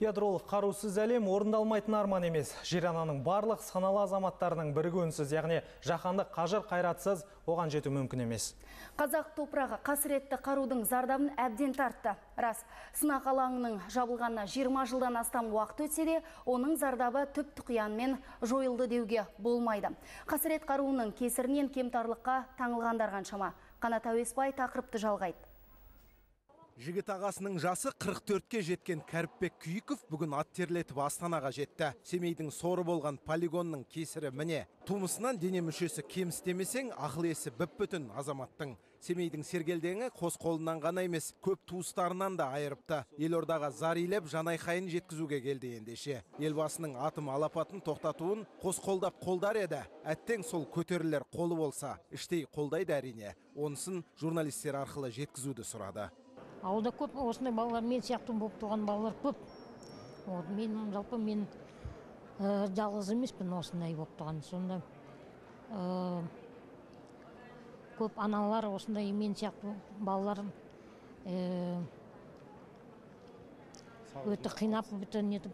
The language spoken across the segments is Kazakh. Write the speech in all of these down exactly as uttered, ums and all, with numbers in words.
Ядролық қарусыз әлем орындалмайтын арман емес. Жер ананың барлық саналы азаматтарының бірігуінсіз, яғни жаһандық қажыр қайратсыз оған жету мүмкін емес. Қазақ топырағы қасіретті қарудың зардабын әбден тартты. Рас, сынақ алаңының жабылғанына жиырма жылдан астам уақыт өтсе де, оның зардабы түп тұқиянмен жойылды деуге болмайды. Қасірет қаруының кесірінен кемтарлыққа таңылғандар қаншама. Қанат Әуесбай тақырыпты жалғайды. Жігіт ағасының жасы қырық төртке жеткен Кәріпбек Күйіков бүгін ат терлетіп Астанаға жетті. Семейдің соры болған полигонның кесірі міне. Тумысынан дене мүшесі кемістемесең, ақыл есі бүп-бүтін азаматтың. Семейдің сергелдеңі қос қолынан ғана емес, көп туыстарынан да айырыпты. Елордаға зар илеп, жанайқайын жеткізуге келді ендеше. Елбасының атым алапатын тоқтатуын қос қолдап қолдар еді. Әттең сол көтерілер қолы болса, іштей қолдайды әрине. Онысын журналистер арқылы жеткізуді сұрады. Ауылда көп осындай балалар, мен сияқты болып туған балалар көп. Мен жалпы мен жалғыз емеспін осындай болып туған. Сонда көп аналар осындай мен сияқты балалар өте қинап бүтін етіп,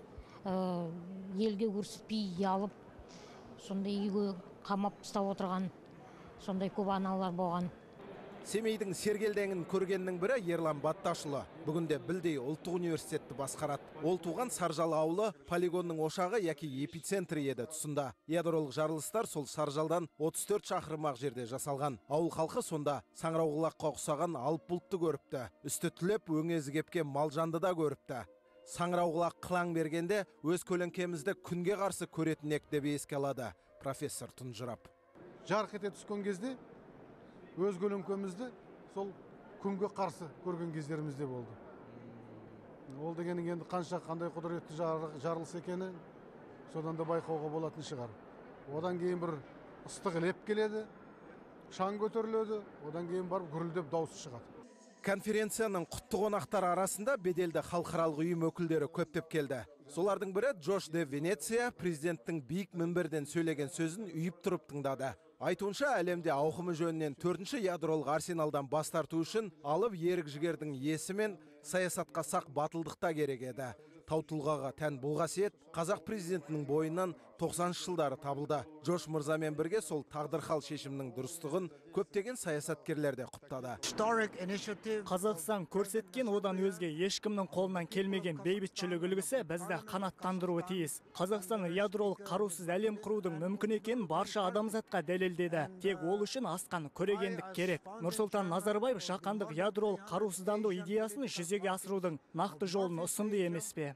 елге көрсетпей алып, сондай үйге қамап ұстап отырған, сондай көп аналар болған. Семейдің сергелдеңін көргеннің бірі Ерлан Батташұлы. Бүгінде Білдей ұлттық университетті басқарады. Ол туған Саржал ауылы полигонның ошағы яки эпицентрі еді тұсында. Ядролық жарылыстар сол Саржалдан отыз төрт шақырым жерде жасалған. Ауыл халқы сонда саңырауқұлаққа ұқсаған алып бұлтты көріпті. Үсті түлеп өңезі кепкен малжанды да көріпті. Саңырауқұлақ қылаң бергенде өз көлеңкемізді күнге қарсы көретін ек деп еске алады профессор тұнжырап. Жарқ ете түскен кезде өз көлеңкемізді сол күнге қарсы көрген кездерімізде болды. Ол дегенің енді қанша қандай құдіретті жарылыс екені содан да байқауға болатын шығар. Одан кейін бір ыстық леп келеді, шаң көтеріледі, одан кейін барып гүрілдеп дауысы шығады. Конференцияның құтты қонақтары арасында беделді халықаралық ұйым өкілдері көптеп келді. Солардың бірі Джош де Венеция президенттің биік мінберден сөйлеген сөзін үйіп тұрып тыңдады. Айтуынша, әлемде ауқымы жөнінен төртінші ядролық арсеналдан бас тарту үшін алып ерік жігердің есі мен саясатқа сақ батылдықта керек еді. Тау тұлғаға тән бұл қасиет қазақ президентінің бойынан тоқсаныншы жылдары табылды. Джош мырзамен бірге сол тағдырхал шешімнің дұрыстығын көптеген саясаткерлер де құптады. Қазақстан көрсеткен одан өзге ешкімнің қолынан келмеген бейбітшілік үлгісі бізді қанаттандыруы тиіс. Қазақстан ядролық қарусыз әлем құрудың мүмкін екенін барша адамзатқа дәлелдеді. Тек ол үшін асқан көрегендік керек. Нұрсұлтан Назарбаев жаһандық ядролық қарусызданду идеясын жүзеге асырудың нақты жолын ұсынды емес пе?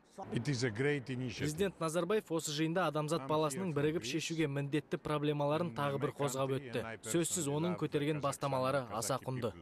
Президент Назарбаев осы жиында адамзат баласының бірігіп шешуге міндетті проблемаларын тағы бір қозғап өтті. Сөзсіз оның көтерген бастамалары аса құнды.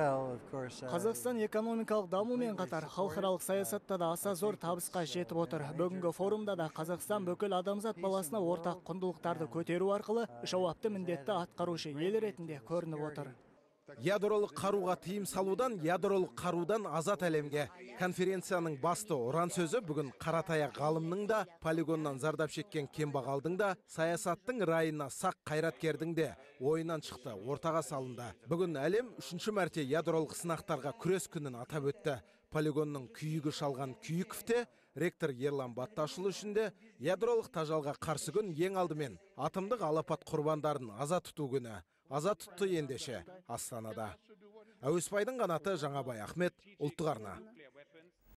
Қазақстан экономикалық дамумен қатар халықаралық саясатта да аса зор табысқа жетіп отыр. Бүгінгі форумда да Қазақстан бүкіл адамзат баласына ортақ құндылықтарды көтеру арқылы жауапты міндетті атқарушы ел ретінде көрініп отыр. Ядролық қаруға тыйым салудан, ядролық қарудан азат әлемге. Конференцияның басты ұран сөзі бүгін Қаратаяқ ғалымның да, полигоннан зардап шеккен кембағалдың да, саясаттың райына сақ қайраткердің де ойынан шықты, ортаға салынды. Бүгін әлем үшінші мәрте ядролық сынақтарға күрес күнін атап өтті. Полигонның күйігі шалған Күйіковте, ректор Ерлан Батташұлы үшін де ядролық тажалға қарсы күн ең алдымен атомдық алапат құрбандарын аза тұту күні. Аза тұтты ендеше Астанада. Әуесбайдың қанаты Жаңабай Ахмет, ұлттық арна.